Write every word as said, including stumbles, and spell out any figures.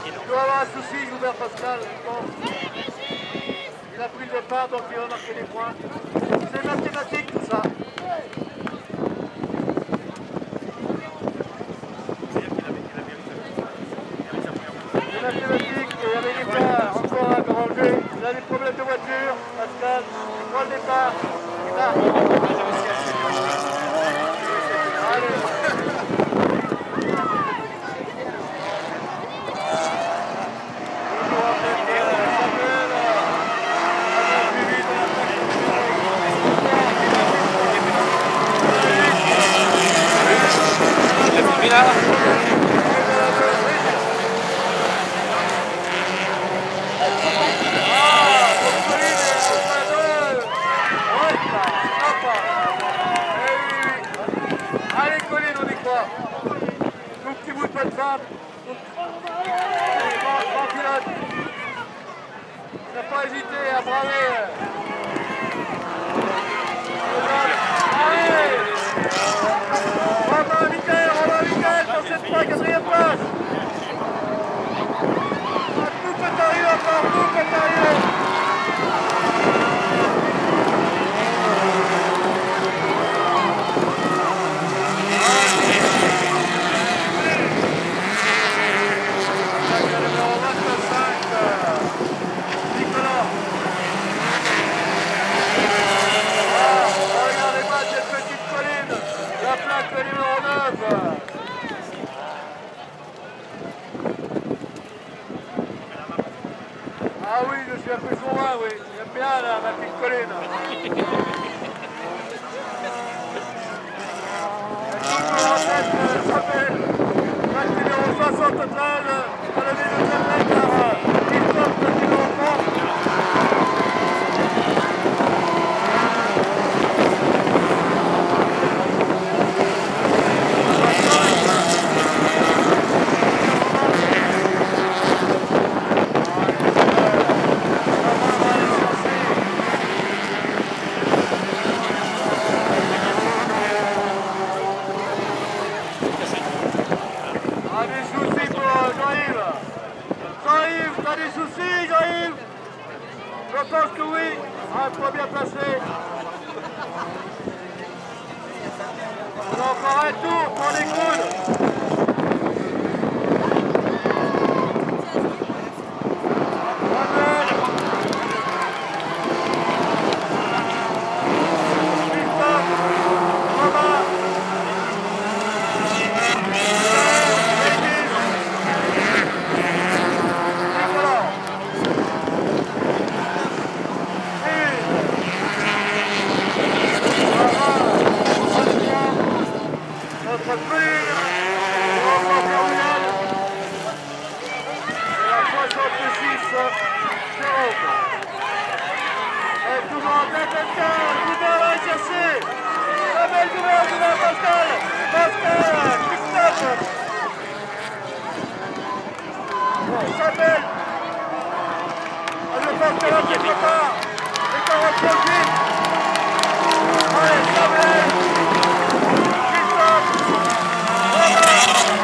Il doit avoir un souci, Joubert Pascal, je pense. Il a pris le départ, donc il va marquer des points. C'est mathématique tout ça. C'est mathématique, et il y avait des points encore à enlever. Il a des problèmes de voiture, Pascal. Il prend le départ. Il marque. Allez, Colline, on y croit. Tout petit bout de bonne femme. Grand pilote. Il n'a pas hésité à braver. Allez! Romain Michael, Romain Michael, dans cette fois, quatrième place. Tout peut arriver encore, tout peut arriver. Le numéro neuf. Ah oui, je suis un peu sournois, oui. J'aime bien là, ma petite colline. Toujours en tête, Chapelle. Match numéro soixante total, relevé de Chapelle par Christophe, le numéro trente. Je pense que oui, un point bien placé. On a encore un tour pour les coudes. Isabelle, je pense qu'elle a fait quelque part. Les quarante vite. Allez, Isabelle, Christophe, voilà.